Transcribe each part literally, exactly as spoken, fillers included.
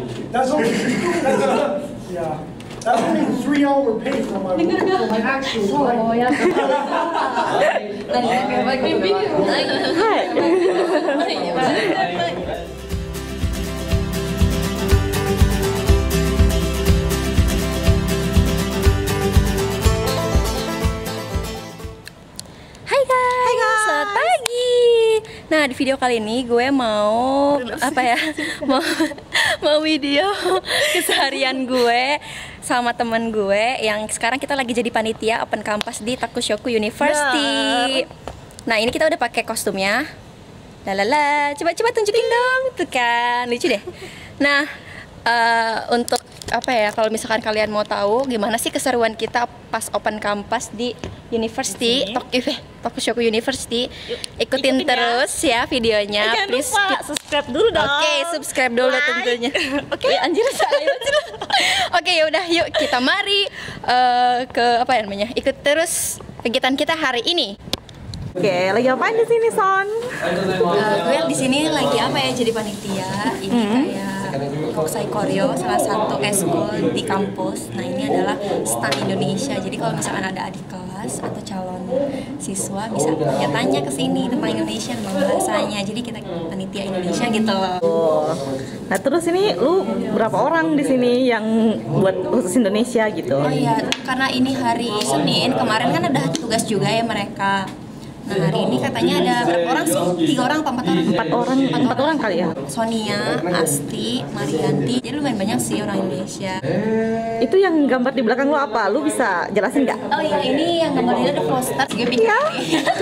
That's only, that's, yeah. That's only three hour pay for my, for my actual life. Oh, yeah. Hai guys, Hai guys, selamat pagi. Nah, di video kali ini gue mau apa ya? Mau mau video keseharian gue sama temen gue yang sekarang kita lagi jadi panitia Open Campus di Takushoku University. Nah, ini kita udah pakai kostumnya. Lalala, coba-coba tunjukin dong, tuh kan lucu deh. Nah, uh, untuk apa ya? Kalau misalkan kalian mau tahu gimana sih keseruan kita pas Open Campus di University, Tokyo, Takushoku University, ikutin, ikutin terus ya, ya videonya. Jangan please lupa subscribe dulu dong. Oke, okay, subscribe dulu like. Tentunya. Oke, okay. Anjir salah. Oke, okay, ya udah yuk kita mari uh, ke apa ya namanya? Ikut terus kegiatan kita hari ini. Oke, okay, lagi apain di sini, Son? Uh, gue di sini lagi apa ya? Jadi panitia. Ini hmm. kayak Kokusai Koryo, salah satu eskul di kampus. Nah, ini adalah stand Indonesia. Jadi kalau misalkan ada adik kelas atau calon siswa bisa ya tanya ke sini tentang Indonesia, tentang bahasanya. Jadi kita panitia Indonesia gitu loh. Oh. Nah, terus ini lu berapa orang di sini yang buat khusus Indonesia gitu? Oh iya, karena ini hari Senin, kemarin kan ada tugas juga ya mereka. Nah, hari ini katanya ada berapa orang sih? Tiga orang apa empat orang? Empat orang, empat, empat orang kali ya? Sonia, Asti, Marianti, jadi lumayan banyak sih orang Indonesia. Itu yang gambar di belakang lo apa? Lu bisa jelasin nggak? Oh iya, ini yang gambar ini ada poster. Gue bikin ya?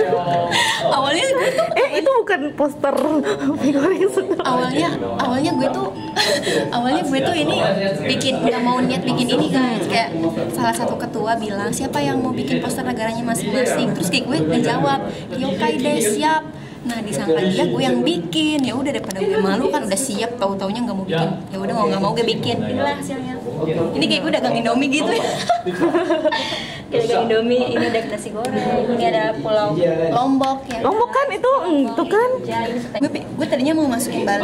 Awalnya gue tuh Eh, itu bukan poster figurin. Awalnya, awalnya gue tuh awalnya gue tuh ini bikin, nggak mau niat bikin ini guys. Kayak salah satu ketua bilang, siapa yang mau bikin poster negaranya masing-masing? Terus kayak gue ngejawab, yokai deh, siap. Nah, disangka dia gue yang bikin. Ya udah, daripada gue malu kan udah siap, tahu-taunya nggak mau bikin. Ya udah, mau nggak mau gue bikin. Inilah hasilnya. Ini kayak gue dagang Indomie gitu ya. Kayak dagang Indomie, ini ada nasi goreng, ini ada pulau Lombok ya. Lombok kan itu, itu kan. Gue, gue tadinya mau masukin Bali.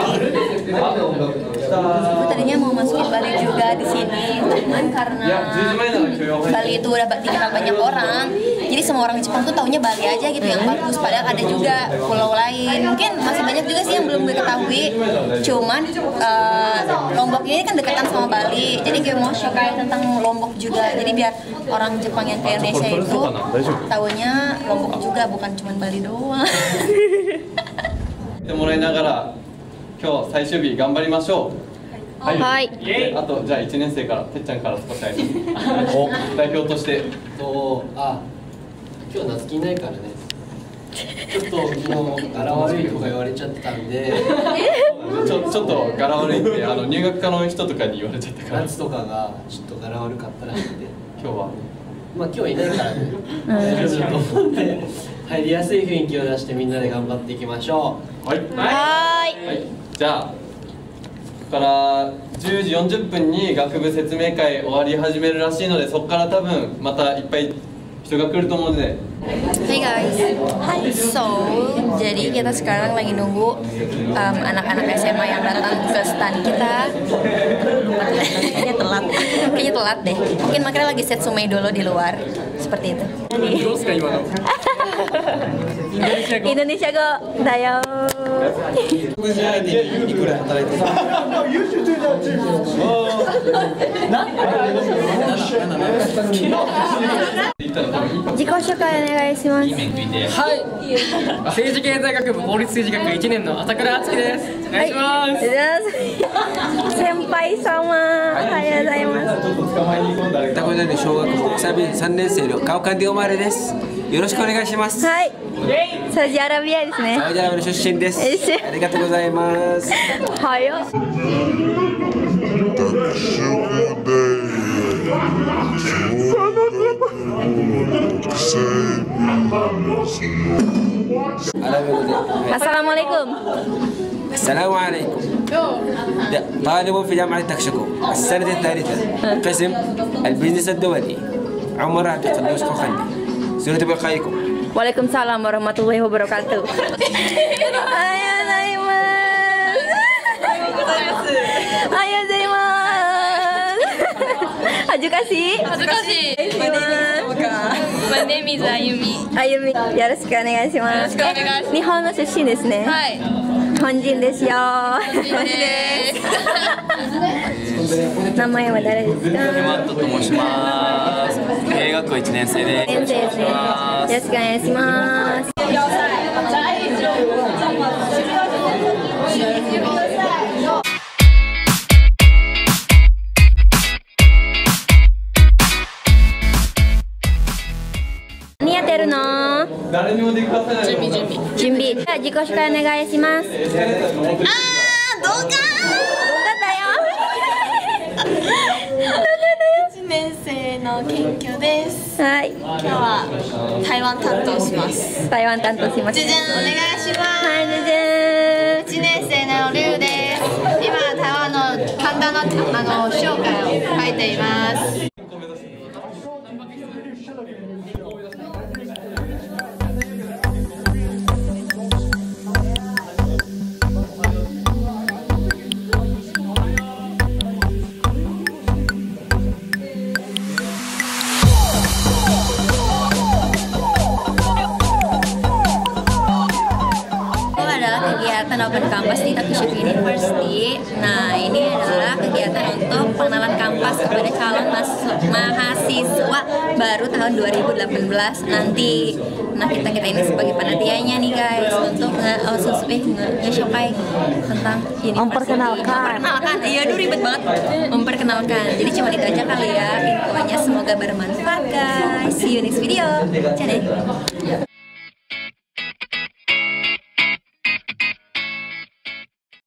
Gue tadinya mau masukin Bali juga di sini, cuman karena Bali itu udah dikenal banyak orang, jadi semua orang Jepang tuh taunya Bali aja gitu yang bagus. Padahal ada juga pulau lain, mungkin masih banyak juga sih yang belum gue ketahui. Cuman uh, Lombok ini kan dekatan sama Bali, jadi gue mau show kayak tentang Lombok juga. Jadi biar orang Jepang yang ke Indonesia itu tahunya Lombok juga, bukan cuma Bali doang. もらいながら今日最終日頑張りましょう。はい。 はい。 あとじゃあいちねん生からてっちゃんから少しあります。お代表としてとあ今日夏希いないからね。ちょっと昨日柄悪いとか言われちゃってたんで。 ちょちょっと柄悪いってあの入学科の人とかに言われちゃったから。 夏とかがちょっと柄悪かったらしくて。 今日は。 まあ今日いないからね。大丈夫だと思うんで入りやすい雰囲気を出してみんなで頑張っていきましょう。 はい。はい。はい。じゃあ。ここからじゅうじよんじゅっぷんに学部説明会終わり始めるらしいので、そこから多分またいっぱい人が来ると思うので。 Hey guys, Hi. So jadi kita sekarang lagi nunggu um, anak-anak S M A yang datang ke stand kita. Kayaknya telat, kayaknya telat deh. Mungkin makanya lagi set sumai dulu di luar, seperti itu. Indonesia go, dayo. Jiko shokai onegai shimasu. はい。政治経済学部法律政治学いちねんの朝倉敦樹です。お願いします。 先輩様、おはようございます。 タコジャニ小学校サビさんねん生のカオカンディオマーレです。よろしくお願いします。 はい。サウジアラビアですね。 サウジアラビアの出身です。ありがとうございます。 はよ。Assalamualaikum. Assalamualaikum. طالب في جامعة تاكشوكو السنة الثالثة قسم البزنس الدولي عمر عبد القدوس خوخندي سورة بقائكم. Waalaikumsalam warahmatullahi wabarakatuh. Ayo gozaimasu. Ayo gozaimasu. Hajukasi. Hajukasi. My name is Ayumi. Ayumi. よろしくお願いします。よろしくお願いします。日本の出身ですね。はい。日本人ですよ。日本人です。名前は誰ですか？ マットと申します。映学校いちねん生です。 いちねん生ですね。よろしくお願いします。何やってるの？ 誰にも出くわせない。準備準備。 準備。じゃあ自己紹介お願いします。あー、動画。動画だよ。 いちねん生の研究です。 はい。 今日は台湾担当します。 台湾担当します。 じゃじゃん、お願いします。 はい、じゃじゃん。 いちねん生のリュウです。今台湾の簡単なあの紹介を書いています。 Kegiatan Open Campus di Takushuki University. Nah, ini adalah kegiatan untuk pengenalan kampus kepada calon mahasiswa baru tahun dua ribu delapan belas nanti. Nah, kita kita ini sebagai panitianya nih guys untuk nge-shokai tentang university. Memperkenalkan. Memperkenalkan. Iya, aduh ribet banget. Memperkenalkan. Jadi cuma itu aja kali ya infonya. Semoga bermanfaat guys. See you next video. Dadah.